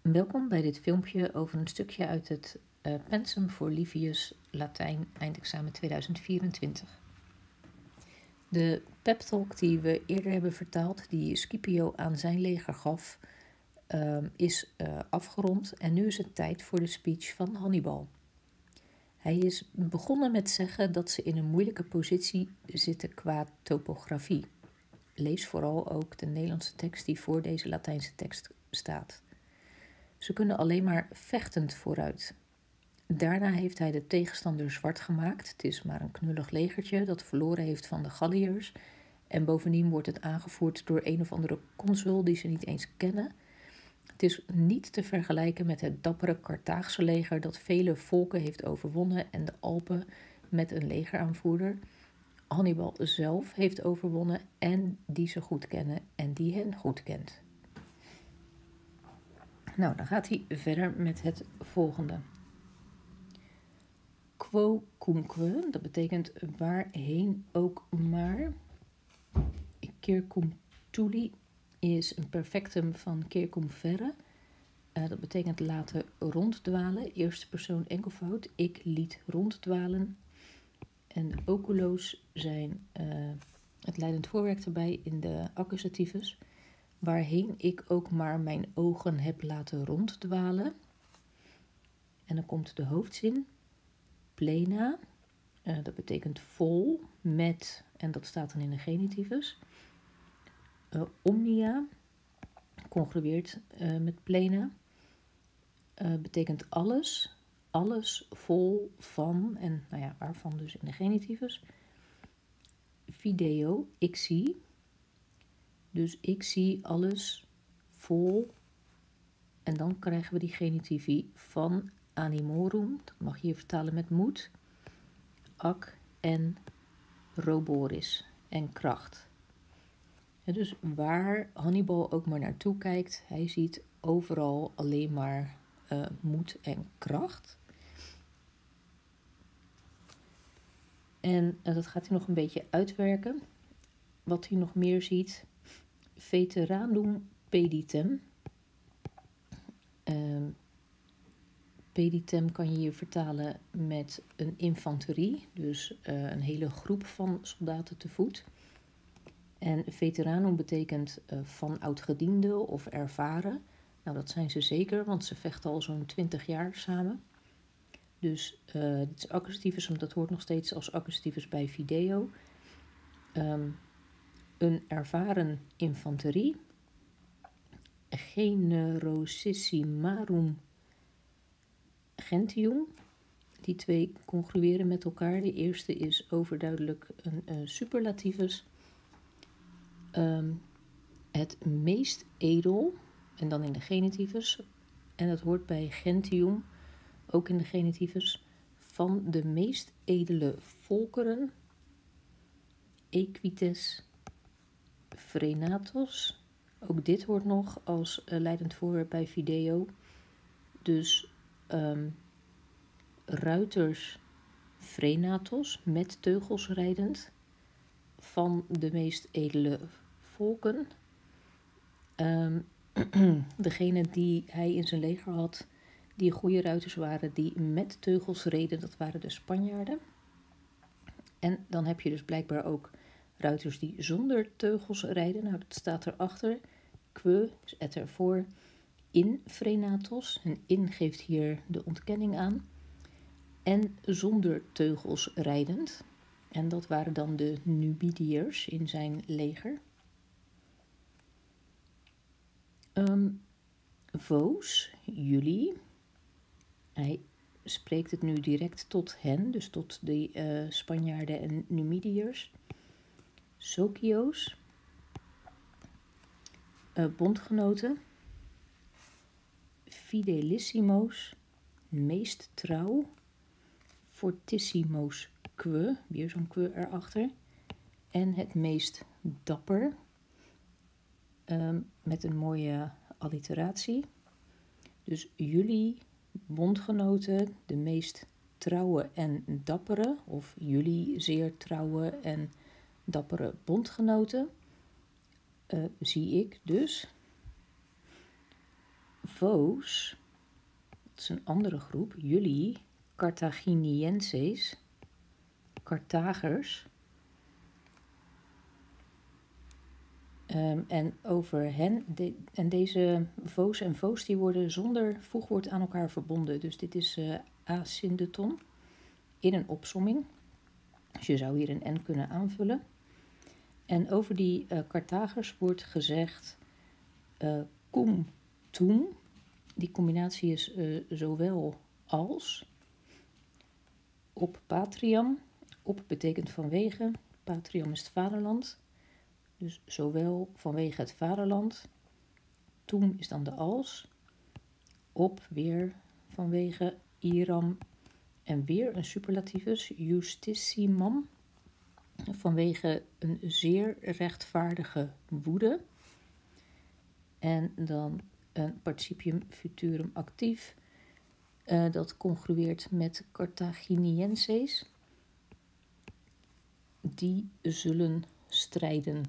Welkom bij dit filmpje over een stukje uit het Pensum voor Livius Latijn eindexamen 2024. De pep-talk die we eerder hebben vertaald, die Scipio aan zijn leger gaf, is afgerond en nu is het tijd voor de speech van Hannibal. Hij is begonnen met zeggen dat ze in een moeilijke positie zitten qua topografie. Lees vooral ook de Nederlandse tekst die voor deze Latijnse tekst staat. Ze kunnen alleen maar vechtend vooruit. Daarna heeft hij de tegenstander zwart gemaakt. Het is maar een knullig legertje dat verloren heeft van de Galliërs. En bovendien wordt het aangevoerd door een of andere consul die ze niet eens kennen. Het is niet te vergelijken met het dappere Carthaagse leger dat vele volken heeft overwonnen en de Alpen met een legeraanvoerder. Hannibal zelf heeft overwonnen en die ze goed kennen en die hen goed kent. Nou, dan gaat hij verder met het volgende. Quocumque, dat betekent waarheen ook maar. Circum tuli is een perfectum van circum verre. Dat betekent laten ronddwalen. Eerste persoon enkelvoud. Ik liet ronddwalen. En de oculo's zijn het leidend voorwerk erbij in de accusativus. Waarheen ik ook maar mijn ogen heb laten ronddwalen. En dan komt de hoofdzin. Plena, dat betekent vol, met, en dat staat dan in de genitivus. Omnia, congrueert met plena, betekent alles, alles vol van, en nou ja, waarvan dus in de genitivus. Video, ik zie, dus ik zie alles vol, en dan krijgen we die genitivi van animorum, dat mag je hier vertalen met moed, ac en roboris en kracht. Ja, dus waar Hannibal ook maar naartoe kijkt, hij ziet overal alleen maar moed en kracht. En dat gaat hij nog een beetje uitwerken. Wat hij nog meer ziet, veteranum peditem. Peditem kan je hier vertalen met een infanterie, dus een hele groep van soldaten te voet. En veteranum betekent van oudgediende of ervaren. Nou, dat zijn ze zeker, want ze vechten al zo'n 20 jaar samen. Dus dit is accusatiefus, want dat hoort nog steeds als accusatiefus bij video. Een ervaren infanterie. Generosissimarum gentium. Die twee congrueren met elkaar. De eerste is overduidelijk een superlativus. Het meest edel, en dan in de genitivus, en dat hoort bij gentium, ook in de genitivus, van de meest edele volkeren, equites frenatos. Ook dit hoort nog als leidend voorwerp bij video. Dus ruiters frenatos, met teugels rijdend, van de meest edele volken. Degene die hij in zijn leger had, die goede ruiters waren, die met teugels reden, dat waren de Spanjaarden. En dan heb je dus blijkbaar ook ruiters die zonder teugels rijden. Nou, dat staat erachter. Que, dus et ervoor, in frenatos. En in geeft hier de ontkenning aan. En zonder teugels rijdend. En dat waren dan de Numidiërs in zijn leger. Vos, jullie. Hij spreekt het nu direct tot hen, dus tot de Spanjaarden en Numidiërs. Socio's, bondgenoten. Fidelissimo's, meest trouw. Fortissimo's, que, weer zo'n que erachter. En het meest dapper, met een mooie alliteratie. Dus jullie bondgenoten, de meest trouwe en dappere, of jullie zeer trouwe en dappere bondgenoten, zie ik dus. Vos, dat is een andere groep, jullie, Carthaginienses, Carthagers. En over hen, deze vos en vos, die worden zonder voegwoord aan elkaar verbonden. Dus dit is asyndeton in een opsomming. Dus je zou hier een n kunnen aanvullen. En over die Carthagers wordt gezegd cum tum. Die combinatie is zowel als. Op patriam. Op betekent vanwege. Patriam is het vaderland. Dus zowel vanwege het vaderland. Tum is dan de als. Op weer vanwege Iram. En weer een superlativus. Justissimam. Vanwege een zeer rechtvaardige woede. En dan een participium futurum actief. Dat congrueert met Carthaginienses. Die zullen strijden.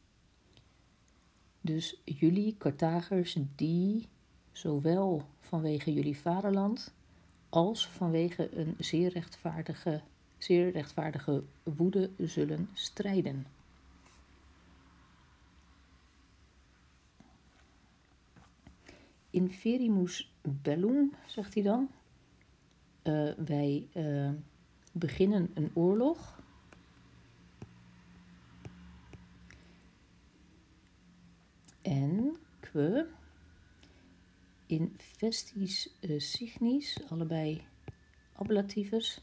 Dus jullie, Carthagers, die zowel vanwege jullie vaderland als vanwege een zeer rechtvaardige woede zullen strijden. Inferimus bellum, zegt hij dan. Wij beginnen een oorlog. En que in vestis signis, allebei ablativus.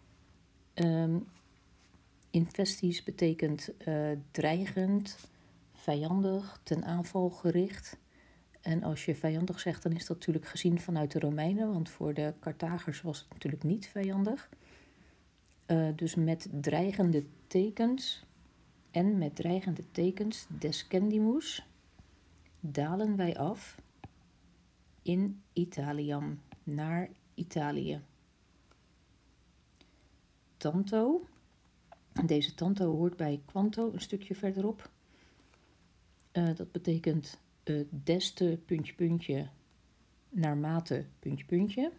Investis betekent dreigend, vijandig, ten aanval gericht. En als je vijandig zegt, dan is dat natuurlijk gezien vanuit de Romeinen, want voor de Carthagers was het natuurlijk niet vijandig. Dus met dreigende tekens en met dreigende tekens descendimus dalen wij af in Italiam, naar Italië. Tanto, deze tanto hoort bij quanto, een stukje verderop. Dat betekent des te puntje puntje naarmate puntje puntje.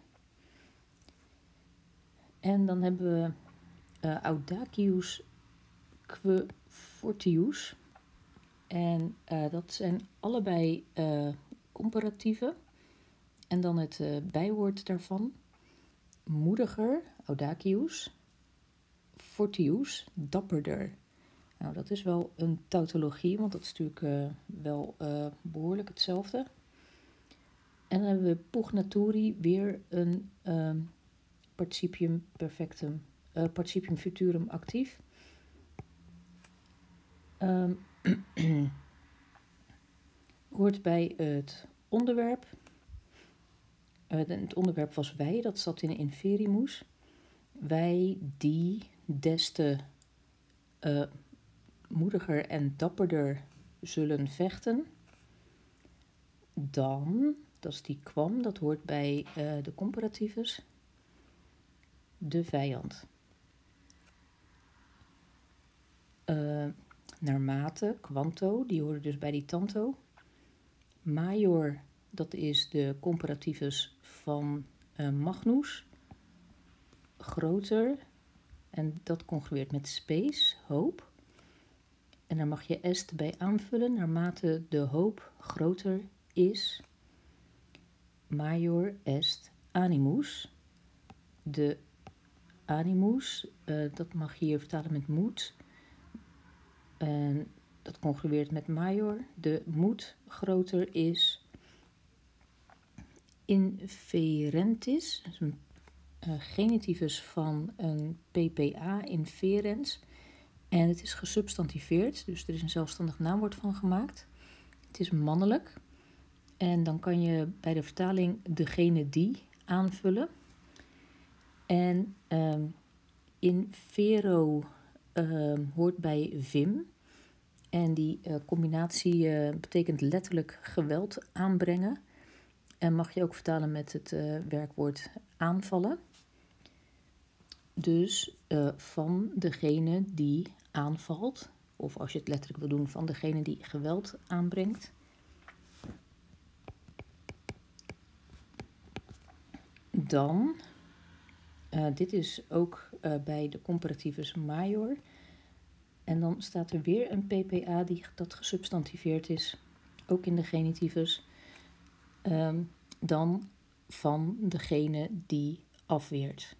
En dan hebben we audacius que fortius. En dat zijn allebei comparatieve. En dan het bijwoord daarvan. Moediger, audacius. Fortius, dapperder. Nou, dat is wel een tautologie, want dat is natuurlijk wel behoorlijk hetzelfde. En dan hebben we pugnaturi, weer een participium perfectum, participium futurum actief. Hoort bij het onderwerp. Het onderwerp was wij, dat zat in inferimus. Wij die des te moediger en dapperder zullen vechten. Dan, dat is die kwam, dat hoort bij de comparativus. De vijand. Naarmate, quanto, die horen dus bij die tanto. Major, dat is de comparativus van magnus. Groter, en dat congrueert met spes, hoop. En daar mag je est bij aanvullen, naarmate de hoop groter is. Major est animus. De animus, dat mag je hier vertalen met moed. En dat congrueert met major. De moed groter is. Inferentis, dat is een genitivus van een PPA, inferens. En het is gesubstantiveerd, dus er is een zelfstandig naamwoord van gemaakt. Het is mannelijk. En dan kan je bij de vertaling degene die aanvullen. En infero hoort bij vim. En die combinatie betekent letterlijk geweld aanbrengen. En mag je ook vertalen met het werkwoord aanvallen. Dus van degene die aanvalt. Of als je het letterlijk wil doen, van degene die geweld aanbrengt. dan, dit is ook bij de comparativus major. En dan staat er weer een PPA dat gesubstantiveerd is, ook in de genitivus, dan van degene die afweert.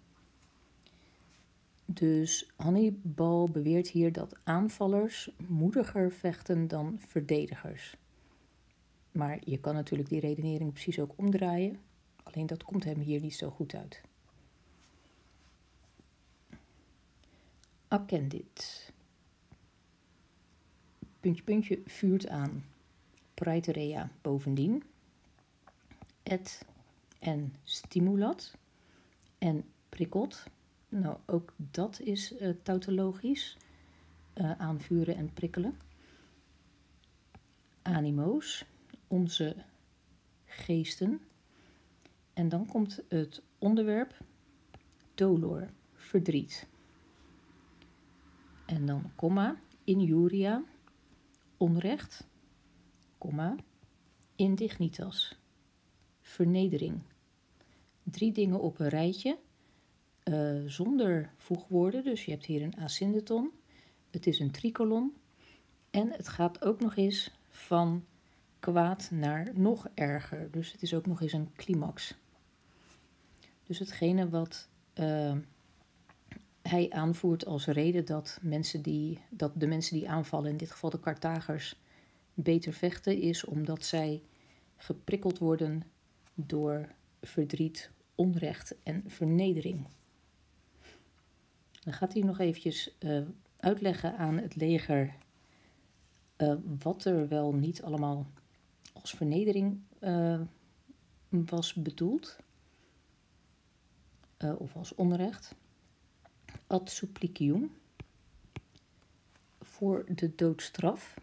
Dus Hannibal beweert hier dat aanvallers moediger vechten dan verdedigers. Maar je kan natuurlijk die redenering precies ook omdraaien. Alleen dat komt hem hier niet zo goed uit. Accendit. Puntje, puntje, vuurt aan. Praeterea bovendien. Et en stimulat. En prikkelt. Nou, ook dat is tautologisch. Aanvuren en prikkelen. Animo's, onze geesten. En dan komt het onderwerp dolor, verdriet. En dan komma, injuria, onrecht, komma, indignitas, vernedering. 3 dingen op een rijtje, zonder voegwoorden, dus je hebt hier een asyndeton. Het is een tricolon en het gaat ook nog eens van kwaad naar nog erger. Dus het is ook nog eens een climax. Dus hetgene wat hij aanvoert als reden dat de mensen die aanvallen, in dit geval de Carthagers, beter vechten, is omdat zij geprikkeld worden door verdriet, onrecht en vernedering. Dan gaat hij nog eventjes uitleggen aan het leger wat er wel niet allemaal als vernedering was bedoeld. Of als onrecht. Ad supplicium. Voor de doodstraf.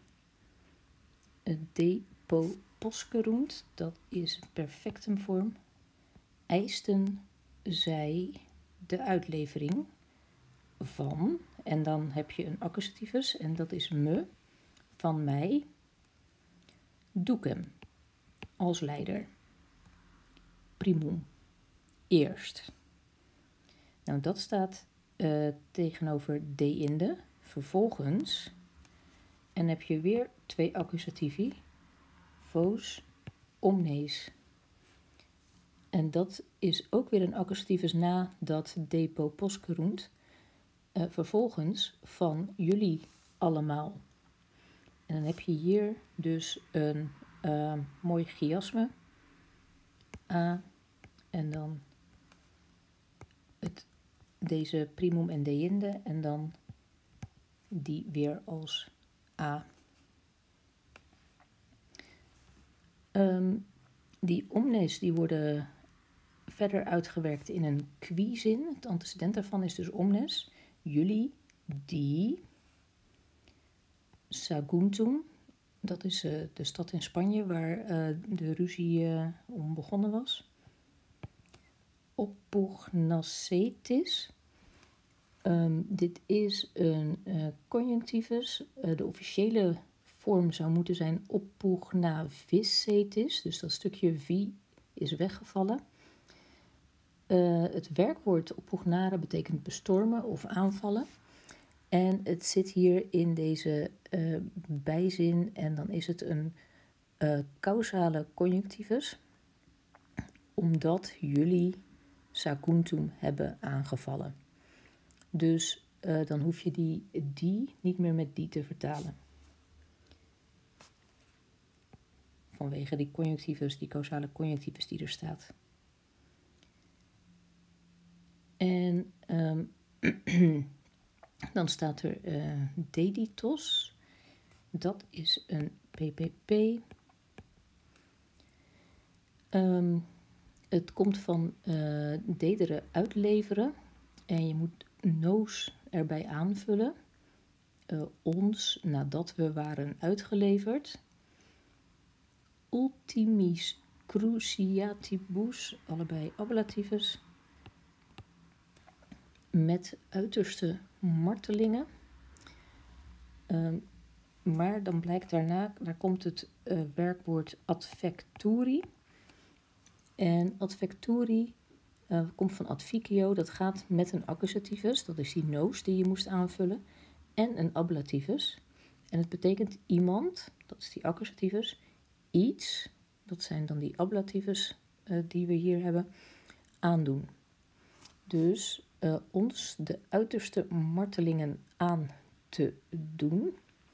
Depoposcerunt, dat is perfectumvorm. Eisten zij de uitlevering van, en dan heb je een accusativus, en dat is me, van mij, ducem, als leider. Primum, eerst. Nou, dat staat tegenover deinde, vervolgens. En heb je weer 2 accusativi, vos, omnes. En dat is ook weer een accusativus na dat depoposcerunt, vervolgens van jullie allemaal. En dan heb je hier dus een mooi chiasme. A en dan deze primum en deinde en dan die weer als A. Die omnes die worden verder uitgewerkt in een qui-zin. Het antecedent daarvan is dus omnes. Jullie die Saguntum, dat is de stad in Spanje waar de ruzie om begonnen was. Oppugnacetis. Dit is een conjunctivus. De officiële vorm zou moeten zijn oppugnaviscetis. Dus dat stukje vi is weggevallen. Het werkwoord oppugnare betekent bestormen of aanvallen. En het zit hier in deze bijzin en dan is het een causale conjunctivus. Omdat jullie Saguntum hebben aangevallen. Dus dan hoef je die niet meer met die te vertalen. Vanwege die conjunctivus, die causale conjunctivus die er staat. En dan staat er deditos. Dat is een PPP. Het komt van dedere uitleveren. En je moet nos erbij aanvullen. Ons nadat we waren uitgeleverd. Ultimis cruciatibus, allebei ablativus. Met uiterste martelingen. Maar dan blijkt daar komt het werkwoord advecturi. En advecturi Komt van adficio, dat gaat met een accusativus, dat is die nos die je moest aanvullen, en een ablativus. En het betekent iemand, dat is die accusativus, iets, dat zijn dan die ablativus die we hier hebben, aandoen. Dus ons de uiterste martelingen aan te doen.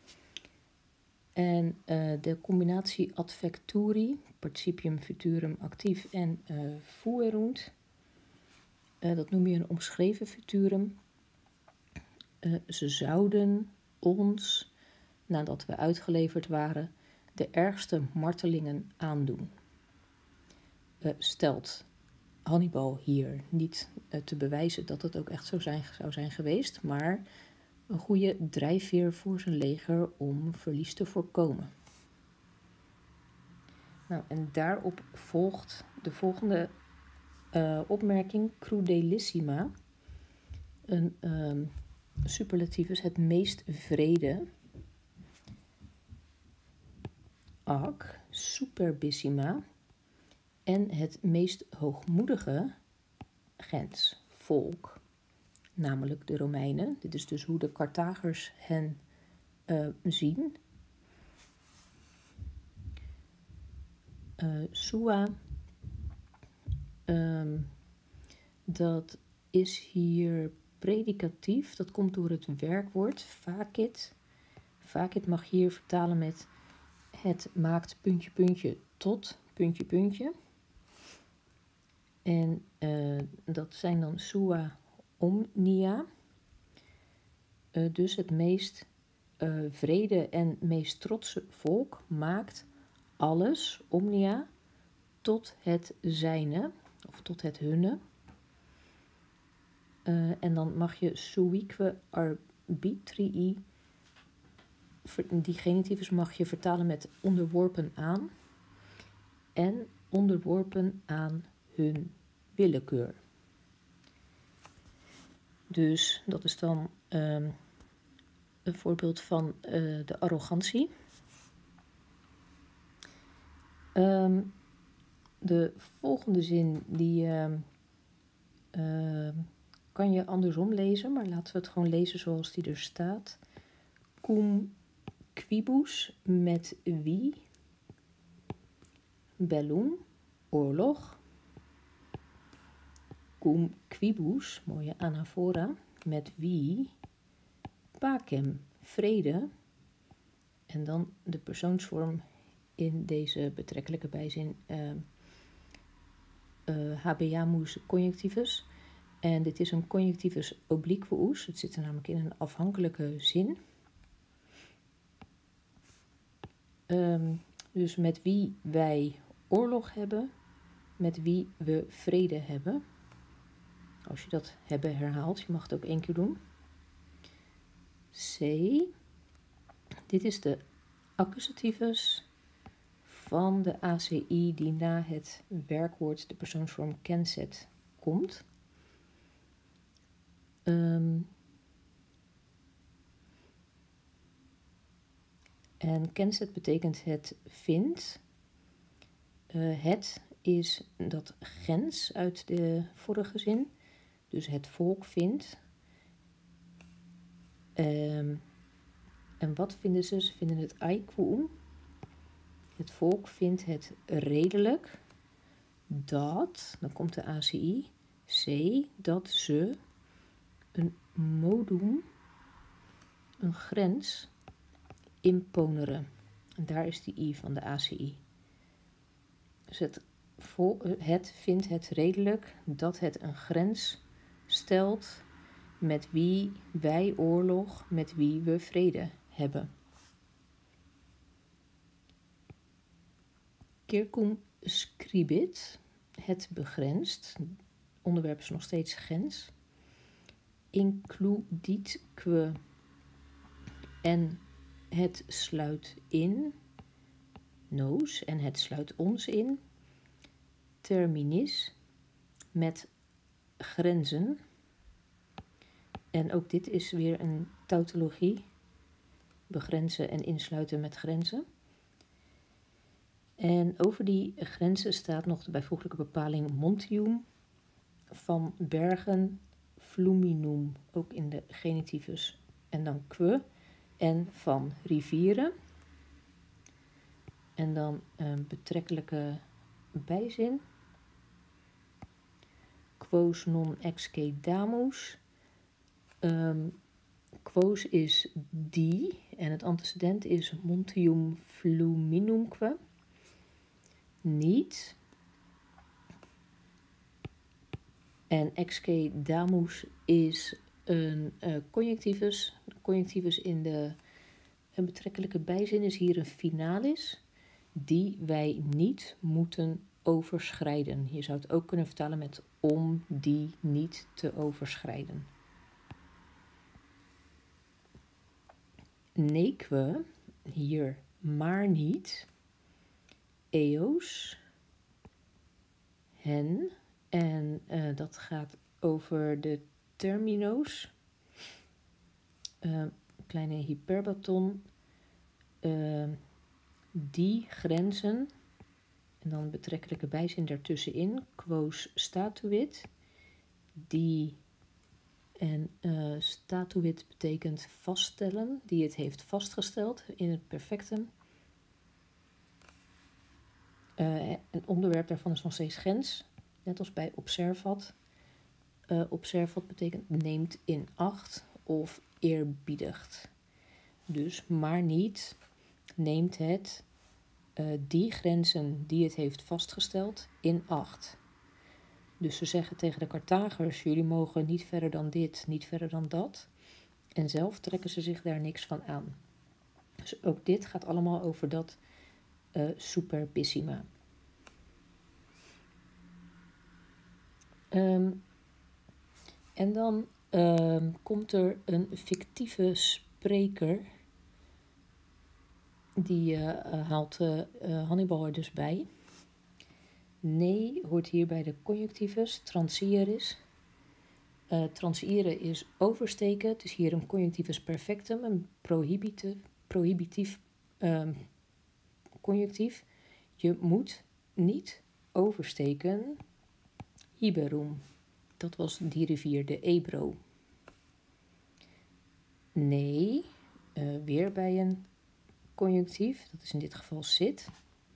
En de combinatie advecturi, participium futurum actief en fuerunt, dat noem je een omschreven futurum. Ze zouden ons, nadat we uitgeleverd waren, de ergste martelingen aandoen. Stelt Hannibal hier niet te bewijzen dat het ook echt zo zou zijn geweest, maar een goede drijfveer voor zijn leger om verlies te voorkomen. Nou, en daarop volgt de volgende opmerking, crudelissima. Een superlativus, het meest vrede. Ac, superbissima. En het meest hoogmoedige gens, volk. Namelijk de Romeinen. Dit is dus hoe de Carthagers hen zien. Sua, dat is hier predicatief. Dat komt door het werkwoord facit. Facit mag hier vertalen met het maakt puntje puntje tot puntje puntje. En dat zijn dan sua omnia. Dus het meest vrede en meest trotse volk maakt alles, omnia, tot het zijne, of tot het hunne. En dan mag je suique arbitrii, die genitivus mag je vertalen met onderworpen aan. En onderworpen aan hun willekeur. Dus dat is dan een voorbeeld van de arrogantie. De volgende zin die kan je andersom lezen, maar laten we het gewoon lezen zoals die er staat. Cum quibus, met wie, bellum, oorlog. Cum quibus, mooie anafora, met wie, pacem, vrede. En dan de persoonsvorm in deze betrekkelijke bijzin habeamus conjunctivus. En dit is een conjunctivus obliquus. Het zit er namelijk in een afhankelijke zin. Dus met wie wij oorlog hebben, met wie we vrede hebben. Als je dat hebben herhaalt, je mag het ook 1 keer doen. C. Dit is de accusativus van de ACI die na het werkwoord, de persoonsvorm kenset, komt. En kenset betekent het vindt. Het is dat gens uit de vorige zin. Dus het volk vindt. En wat vinden ze? Ze vinden het aequum. Het volk vindt het redelijk dat, dan komt de ACI, C, dat ze een modum, een grens, imponeren. En daar is die I van de ACI. Dus het vindt het redelijk dat het een grens stelt met wie wij oorlog, met wie we vrede hebben. Circum scribit, het begrenst, onderwerp is nog steeds gens. Includitque, en het sluit in, nos, en het sluit ons in. Terminis, met grenzen. En ook dit is weer een tautologie, begrenzen en insluiten met grenzen. En over die grenzen staat nog de bijvoeglijke bepaling montium van bergen, fluminum, ook in de genitivus. En dan que. En van rivieren. En dan een betrekkelijke bijzin. Quos non exque damus. Quos is die. En het antecedent is montium fluminumque. Niet. En exque damus is een conjunctivus. Conjunctivus in de een betrekkelijke bijzin is hier een finalis. Die wij niet moeten overschrijden. Je zou het ook kunnen vertalen met om die niet te overschrijden. Neque, hier maar niet. Eos, hen. En dat gaat over de termino's. Kleine hyperbaton. Die grenzen. En dan betrekkelijke bijzin daartussenin. Quos statuit. Die. En statuit betekent vaststellen. Die het heeft vastgesteld in het perfectum. Een onderwerp daarvan is nog steeds gens. Net als bij observat. Observat betekent neemt in acht of eerbiedigt. Dus maar niet neemt het die grenzen die het heeft vastgesteld in acht. Dus ze zeggen tegen de Carthagers, jullie mogen niet verder dan dit, niet verder dan dat. En zelf trekken ze zich daar niks van aan. Dus ook dit gaat allemaal over dat superbissima. En dan komt er een fictieve spreker. Die haalt Hannibal er dus bij. Nee hoort hier bij de conjunctivus, transieris. Transieren is oversteken. Het is hier een conjunctivus perfectum, een prohibitief conjunctief. Je moet niet oversteken. Hiberum. Dat was die rivier, de Ebro. Nee, weer bij een conjunctief. Dat is in dit geval sit.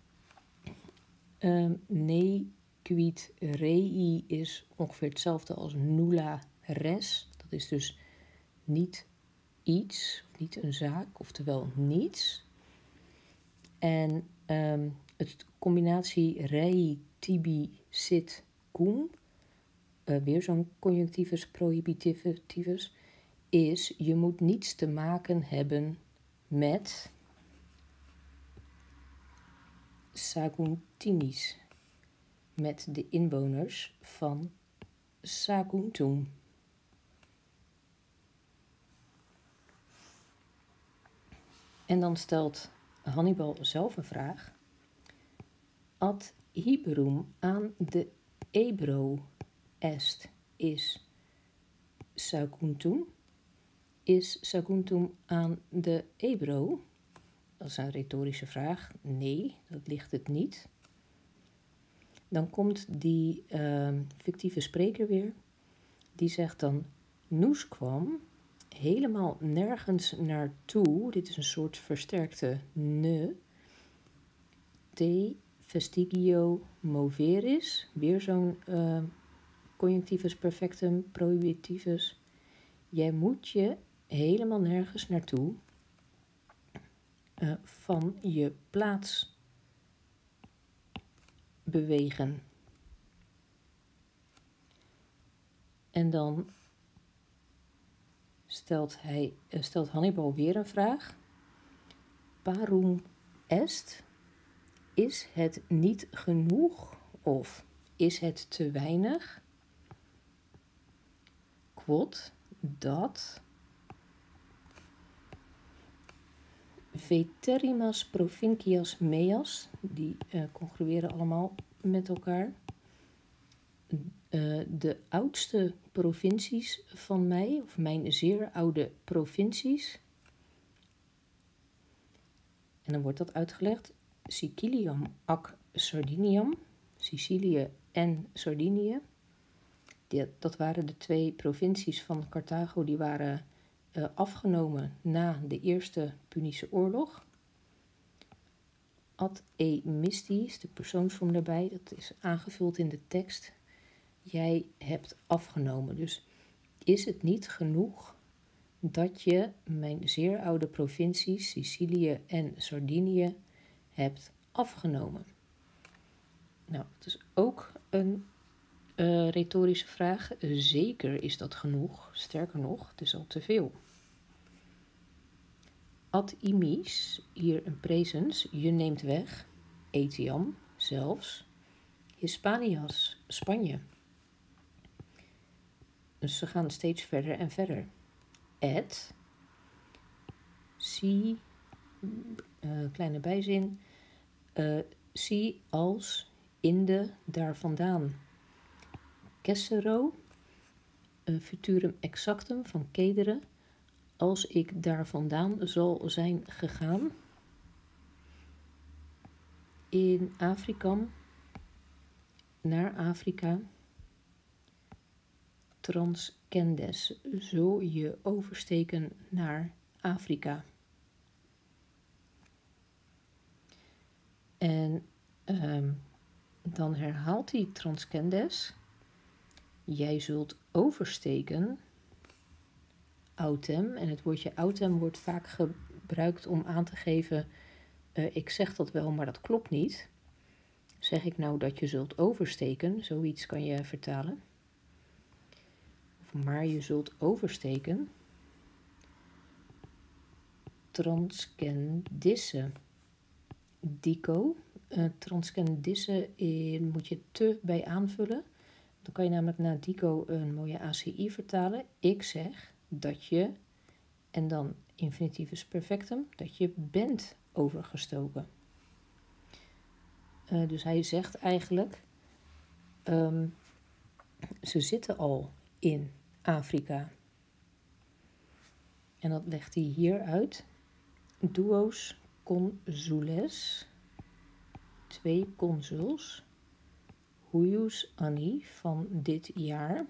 Nee, quid rei is ongeveer hetzelfde als nulla res. Dat is dus niet iets, niet een zaak, oftewel niets. En het combinatie rei, tibi, sit, cum, weer zo'n conjunctivus prohibitivus, is je moet niets te maken hebben met Saguntinis, met de inwoners van Saguntum. En dan stelt Hannibal zelf een vraag. Ad Hiberum aan de Ebro est is Saguntum. Is Saguntum aan de Ebro? Dat is een retorische vraag. Nee, dat ligt het niet. Dan komt die fictieve spreker weer. Die zegt dan, nous kwam helemaal nergens naartoe. Dit is een soort versterkte ne. Te vestigio moveris. Weer zo'n conjunctivus perfectum prohibitivus. Jij moet je helemaal nergens naartoe van je plaats bewegen. En dan stelt Hannibal weer een vraag. Parum est? Is het niet genoeg of is het te weinig? Quod dat veterimas provincias meas, die congrueren allemaal met elkaar. De oudste provincies van mij, of mijn zeer oude provincies. En dan wordt dat uitgelegd. Siciliam ac Sardiniam, Sicilië en Sardinië. Dat waren de 2 provincies van Carthago die waren afgenomen na de Eerste Punische Oorlog. Ad emisti is de persoonsvorm daarbij, dat is aangevuld in de tekst. Jij hebt afgenomen. Dus is het niet genoeg dat je mijn zeer oude provincies, Sicilië en Sardinië, hebt afgenomen? Nou, dat is ook een retorische vraag. Zeker is dat genoeg. Sterker nog, het is al te veel. Ad imis, hier een presens, je neemt weg. Etiam, zelfs. Hispanias, Spanje. Dus ze gaan steeds verder en verder. Et, si, kleine bijzin, si als, in de, daar vandaan. Kessero, futurum exactum van kedere, als ik daar vandaan zal zijn gegaan. In Afrikam, naar Afrika. Transcendes, zo je oversteken naar Afrika. En dan herhaalt hij transcendes. Jij zult oversteken, autem. En het woordje autem wordt vaak gebruikt om aan te geven, ik zeg dat wel, maar dat klopt niet. Zeg ik nou dat je zult oversteken, zoiets kan je vertalen. Maar je zult oversteken. Transcendisse. Dico. Transcendisse moet je te bij aanvullen. Dan kan je namelijk na dico een mooie ACI vertalen. Ik zeg dat je, en dan infinitivus perfectum, dat je bent overgestoken. Dus hij zegt eigenlijk, ze zitten al in Afrika. En dat legt hij hier uit. Duos consules, 2 consuls, huius anni van dit jaar.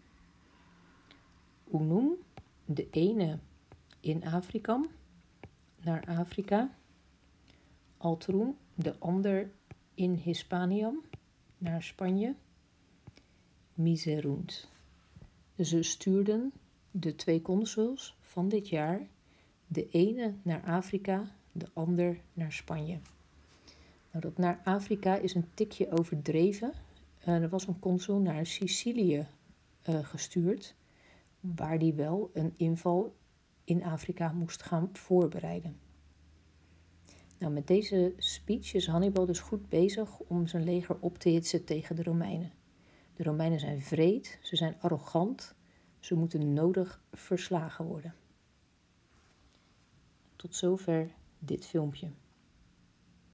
Unum, de ene in Afrikam, naar Afrika. Alterum, de ander in Hispaniam, naar Spanje. Miserunt. Ze stuurden de 2 consuls van dit jaar, de ene naar Afrika, de ander naar Spanje. Nou, dat naar Afrika is een tikje overdreven. Er was een consul naar Sicilië gestuurd, waar die wel een inval in Afrika moest gaan voorbereiden. Nou, met deze speech is Hannibal dus goed bezig om zijn leger op te hitsen tegen de Romeinen. De Romeinen zijn wreed, ze zijn arrogant, ze moeten nodig verslagen worden. Tot zover dit filmpje.